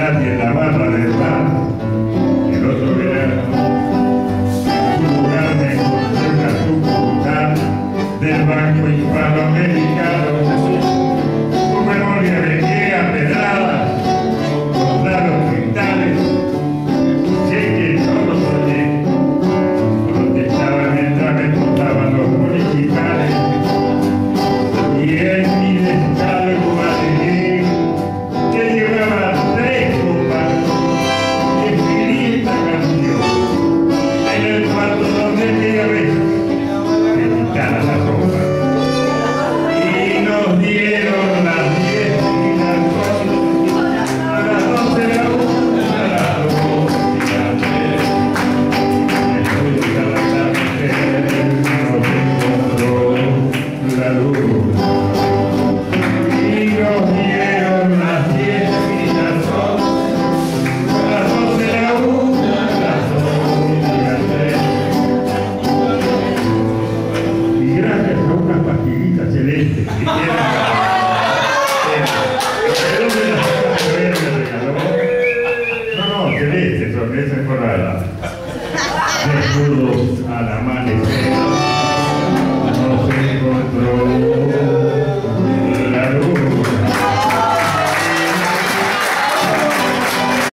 Navidad y en la barra del bar. El otro verano, en un lugar me encontré una sucursal del Banco Hispanoamericano. Su memoria venía pedrada contra los cristales. Cheque todos oye, protestaba mientras me contaban los municipales. Y en mi descargo alegué que llevaba 3 copas y escribí esta canción en el cuarto donde aquella vez me quitara la ropa. Y nos dieron las 10 y las 12 la 1, las 2 y las 3. Después de la tarde nos encontró la luz. Celeste, que no, celeste, sorpresa por la desnudos al amanecer.